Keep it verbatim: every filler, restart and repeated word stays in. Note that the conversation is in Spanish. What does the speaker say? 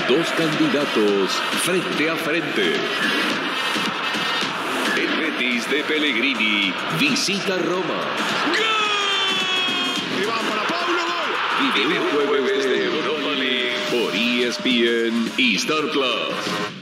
Dos candidatos frente a frente. El Betis de Pellegrini visita Roma. ¡Gol! Y va para Pablo, gol. Vive un jueves de Europa League por E S P N y Star Plus.